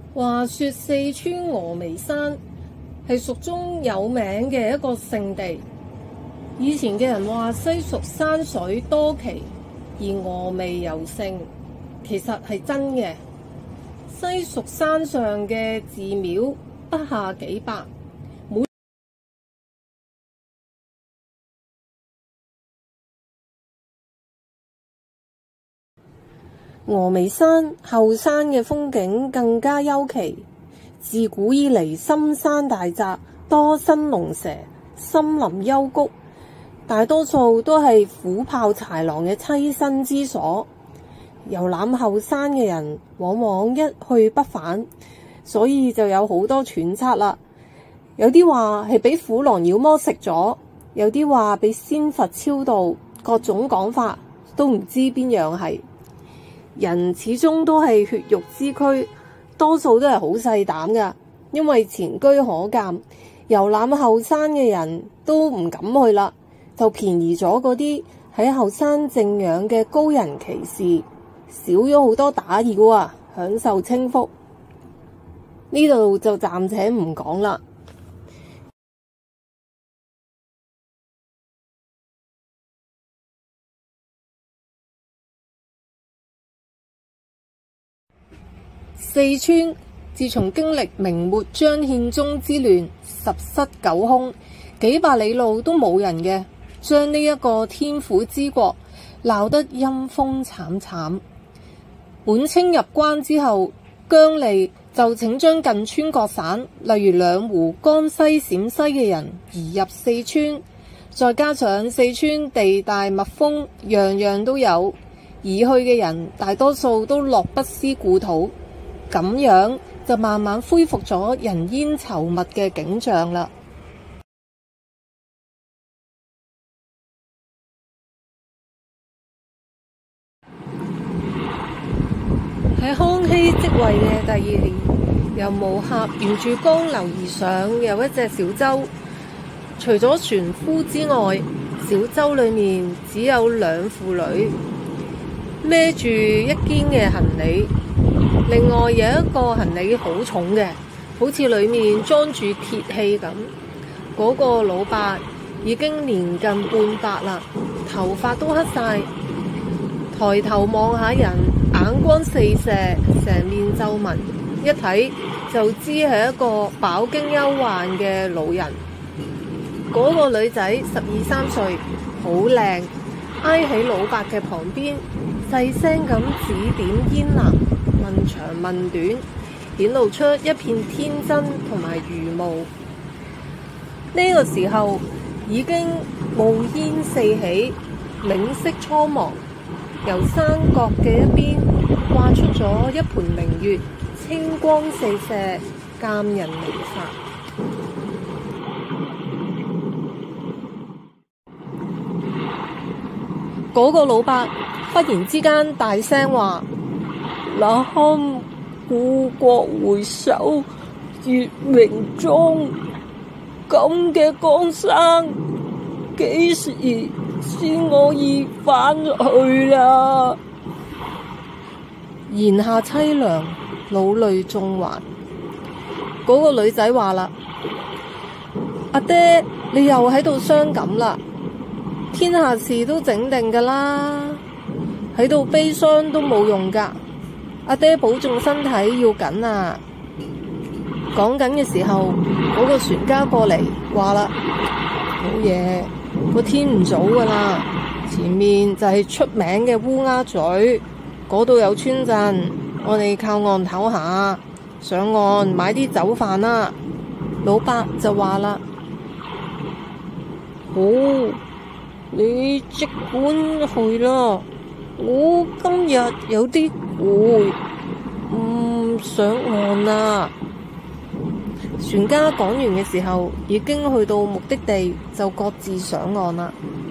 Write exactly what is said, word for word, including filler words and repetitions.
話說四川峨眉山係蜀中有名嘅一個勝地。以前嘅人話西蜀山水多奇，而峨眉尤勝，其實係真嘅。西蜀山上嘅寺廟不下幾百，每峨眉山後山嘅風景更加幽奇。自古以嚟，深山大澤，多生龍蛇，森林幽谷，大多數都係虎豹豺狼嘅棲身之所。遊覽後山嘅人往往一去不返，所以就有好多揣測啦。有啲話係俾虎狼妖魔食咗，有啲話俾仙佛超度，各種講法都唔知邊樣係。人始終都係血肉之軀，多數都係好細膽噶，因為前車可鑑，遊覽後山嘅人都唔敢去啦，就便宜咗嗰啲喺後山靜養嘅高人奇士，少咗好多打擾啊，享受清福。呢度就暫且唔講啦。四川自從經歷明末張獻忠之亂，十室九空，幾百里路都冇人嘅，將呢一個天府之國鬧得陰風慘慘。本清入關之後，姜俐就請將近川各省，例如兩湖、江西、陝西嘅人移入四川，再加上四川地大物豐，樣樣都有，移去嘅人大多數都樂不思故土。咁樣就慢慢恢復咗人煙稠密嘅景象啦。喺康熙即位嘅第二年，由無錫沿住江流而上有一隻小舟，除咗船夫之外，小舟裏面只有兩婦女孭住一肩嘅行李。另外有一個行李好重嘅，好似裏面裝住鐵器咁。嗰個老伯已經年近半百啦，頭髮都黑晒，抬頭望下人，眼光四射，成面皺紋，一睇就知係一個飽經憂患嘅老人。嗰個女仔十二三歲，好靚，挨喺老伯嘅旁邊，細聲咁指點燕南，問長問短，顯露出一片天真同埋愚昧。呢個時候已經霧煙四起，景色蒼茫，由山角嘅一邊掛出咗一盤明月，清光四射，鑑人離發。嗰個老伯忽然之間大聲話：那堪故國回首月明中，咁嘅江山幾時先可以返去啦？言下淒涼，老淚縱橫。嗰個女仔話啦：阿爹，你又喺度傷感啦，天下事都整定噶啦，喺度悲傷都冇用噶，阿爹保重身體要緊啊！講緊嘅時候，嗰個船家過嚟話啦：老爺，個天唔早噶啦，前面就係出名嘅烏鴉嘴，嗰度有村鎮，我哋靠岸唞下，上岸買啲酒飯啦。老伯就話啦：好，你即管去啦，我今日有啲攰，唔上岸啦。船家講完嘅時候，已經去到目的地，就各自上岸啦。